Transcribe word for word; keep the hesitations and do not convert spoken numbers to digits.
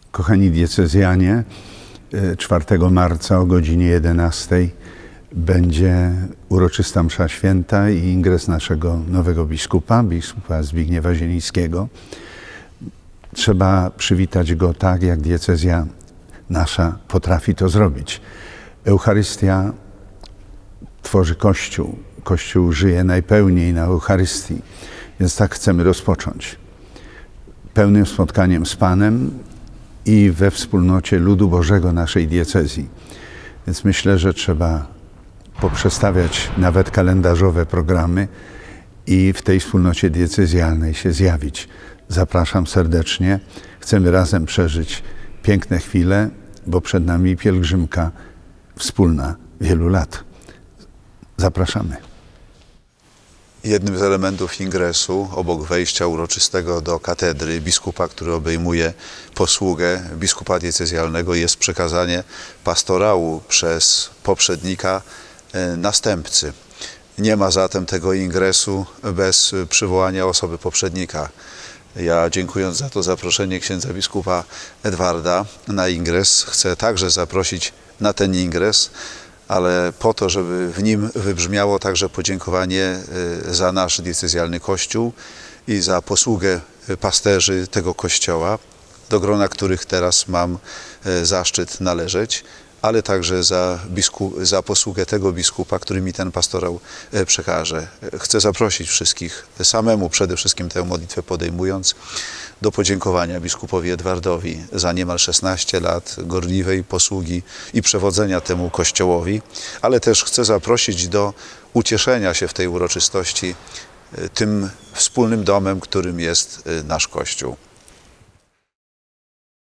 Kochani diecezjanie, czwartego marca o godzinie jedenastej będzie uroczysta msza święta i ingres naszego nowego biskupa, biskupa Zbigniewa Zielińskiego. Trzeba przywitać go tak, jak diecezja nasza potrafi to zrobić. Eucharystia tworzy Kościół. Kościół żyje najpełniej na Eucharystii, więc tak chcemy rozpocząć. Pełnym spotkaniem z Panem i we wspólnocie ludu Bożego naszej diecezji. Więc myślę, że trzeba poprzestawiać nawet kalendarzowe programy i w tej wspólnocie diecezjalnej się zjawić. Zapraszam serdecznie. Chcemy razem przeżyć piękne chwile, bo przed nami pielgrzymka wspólna wielu lat. Zapraszamy. Jednym z elementów ingresu, obok wejścia uroczystego do katedry biskupa, który obejmuje posługę biskupa diecezjalnego, jest przekazanie pastorału przez poprzednika następcy. Nie ma zatem tego ingresu bez przywołania osoby poprzednika. Ja, dziękując za to zaproszenie księdza biskupa Edwarda na ingres, chcę także zaprosić na ten ingres, ale po to, żeby w nim wybrzmiało także podziękowanie za nasz diecezjalny Kościół i za posługę pasterzy tego Kościoła, do grona których teraz mam zaszczyt należeć, ale także za, biskup, za posługę tego biskupa, który mi ten pastorał przekaże. Chcę zaprosić wszystkich, samemu przede wszystkim tę modlitwę podejmując, do podziękowania biskupowi Edwardowi za niemal szesnaście lat gorliwej posługi i przewodzenia temu Kościołowi, ale też chcę zaprosić do ucieszenia się w tej uroczystości tym wspólnym domem, którym jest nasz Kościół.